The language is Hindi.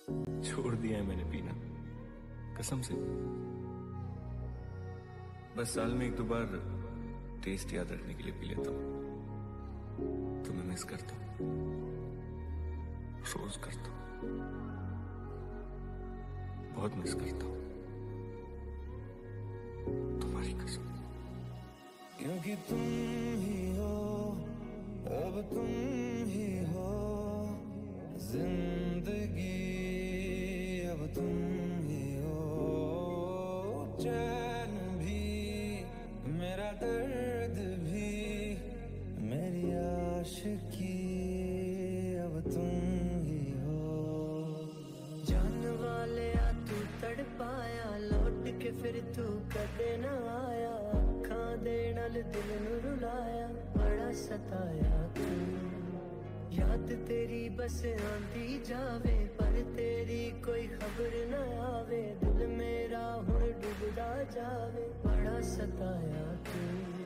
छोड़ दिया है मैंने पीना, कसम से। बस साल में एक दो बार टेस्ट याद रखने के लिए पी लेता हूँ। तुम्हें मिस करता हूँ, रोज करता हूँ, बहुत मिस करता हूँ, तुम्हारी कसम। क्योंकि तुम ही हो, अब तुम ही हो जिंदगी, अब तुम ही हो चैन भी, मेरा दर्द भी, मेरी आशिकी, अब तुम ही हो। जान वाले आ तू तड़पाया, लौट के फिर तू कदे ना आया, अखां दे नाल दिल नू रुलाया, बड़ा सताया तू। याद तेरी बस आंदी जावे, पर तेरी कोई खबर न आवे, दिल मेरा हुण डुबदा जावे, बड़ा सताया तू।